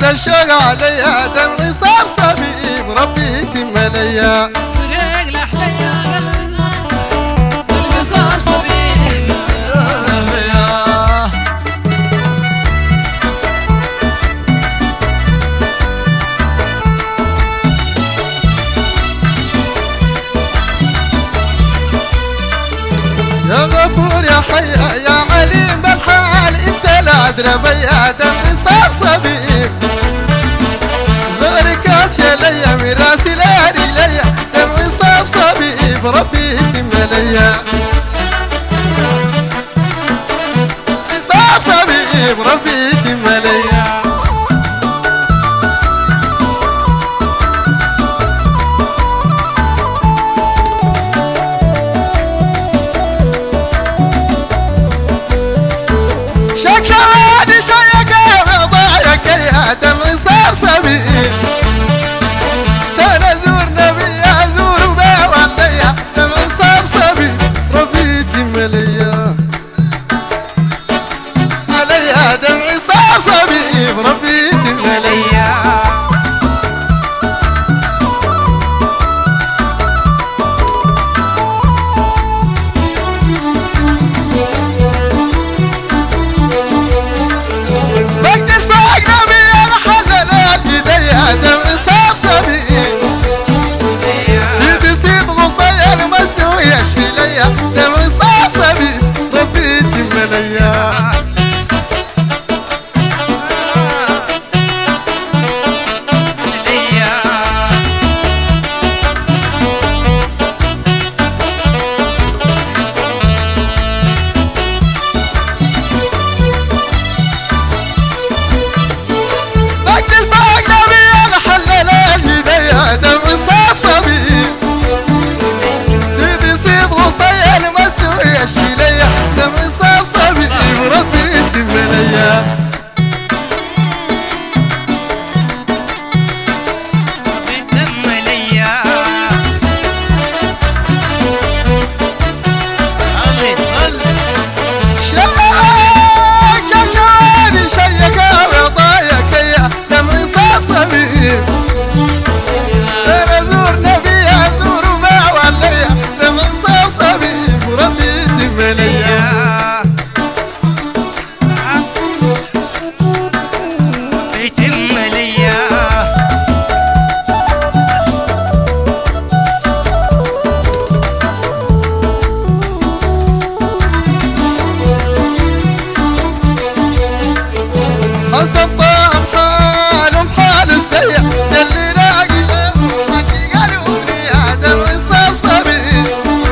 زاد الشوق عليا دمعي صار صبيب ربي يتم ليا فريق لحليا قلبي صار صبيب يا غفور يا حي يا عليم بالحال انت لا ادري بيا دمعي صار صبيب غيرك يا ليا مراسي لاري ليا دمعي صار صبيب ربي يتم ليا صار صبيب ربي يتم ليا شكشواني شيك وضايك يا دمعي صار صبيب كان ازور نبي ازور وباوليا دمعي صار صبيب ربي يتم ليا عليا دمعي صار صبيب ربي يتم ليا دمعي صار صبيب سيدي سيد غصي المسوي يشفي ليا دمعي صار صبيب ربي يتم ليا دمعي صار صبيب سيدي سيد غصي المسوي يشفي ليا دمعي صار صبيب ربي يتم ليا شكشواني شيك وضايك يا دمعي صار صبيب أصبهم حالهم حال السيء يلي لاقي حقي قلبي يا دمعي صار صبيب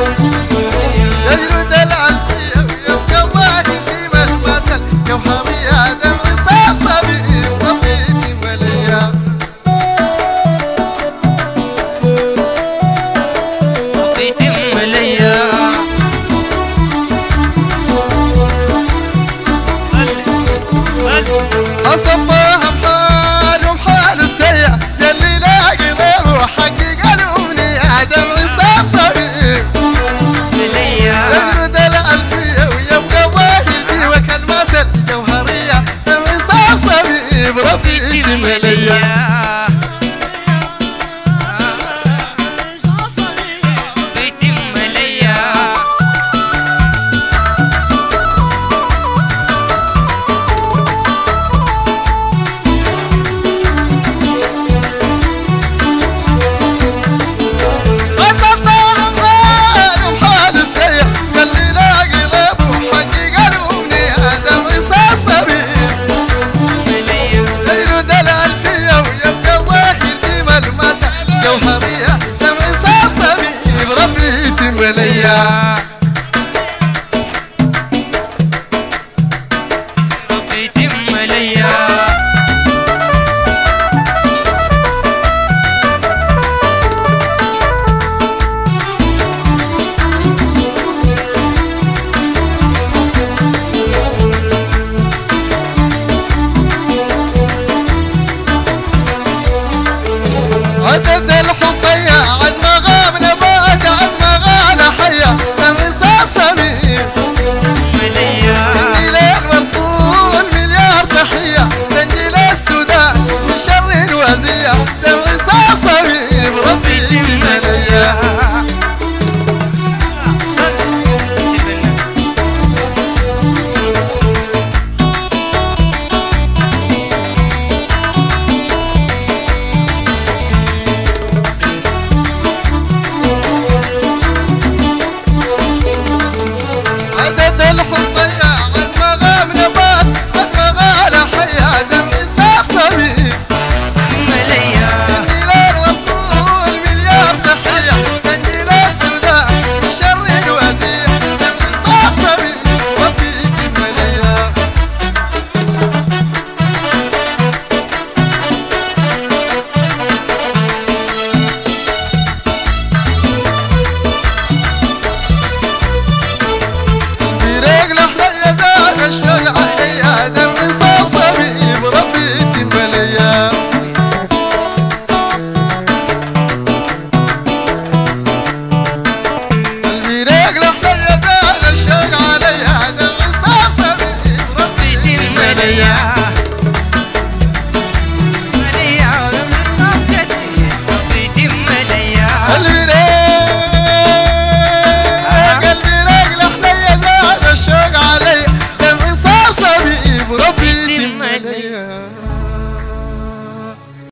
يجرد العلفية ويبقى الله في المثل جوهري يا دمعي صار صبيب ربي يتم ليا ربي يتم ليا أصبهم حالهم حال السيء يلي لاقي غيره حقي قلبي يا دمعي صار صبيب يجرد الألفية ويبقى ظاهري وكالمثل جوهرية دمعي صار صبيب ربي يتم ليا